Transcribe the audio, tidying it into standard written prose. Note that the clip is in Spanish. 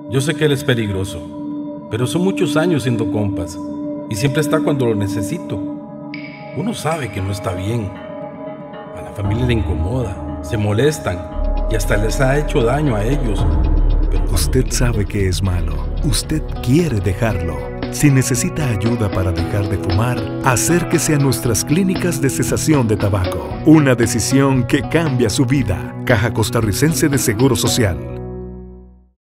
Yo sé que él es peligroso, pero son muchos años siendo compas y siempre está cuando lo necesito. Uno sabe que no está bien. A la familia le incomoda, se molestan y hasta les ha hecho daño a ellos. Usted sabe que es malo. Usted quiere dejarlo. Si necesita ayuda para dejar de fumar, acérquese a nuestras clínicas de cesación de tabaco. Una decisión que cambia su vida. Caja Costarricense de Seguro Social.